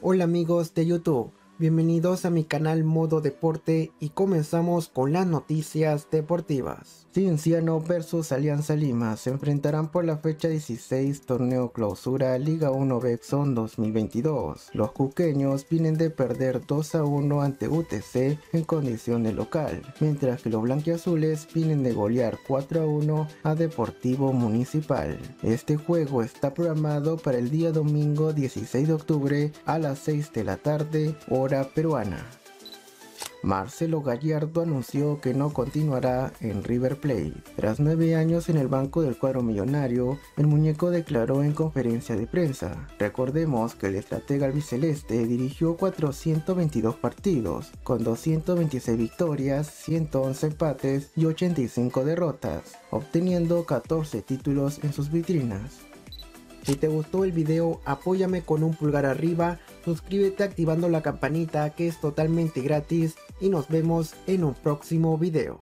Hola amigos de YouTube, bienvenidos a mi canal Modo Deporte y comenzamos con las noticias deportivas. Cienciano vs Alianza Lima se enfrentarán por la fecha 16 Torneo Clausura Liga 1 Bexon 2022. Los cuqueños vienen de perder 2-1 ante UTC en condición de local, mientras que los blanquiazules vienen de golear 4-1 a Deportivo Municipal. Este juego está programado para el día domingo 16 de octubre a las 6 de la tarde, hora peruana. Marcelo Gallardo anunció que no continuará en River Plate. Tras 9 años en el banco del cuadro millonario, el muñeco declaró en conferencia de prensa. Recordemos que el estratega albiceleste dirigió 422 partidos, con 226 victorias, 111 empates y 85 derrotas, obteniendo 14 títulos en sus vitrinas. Si te gustó el video, apóyame con un pulgar arriba, suscríbete activando la campanita que es totalmente gratis y nos vemos en un próximo video.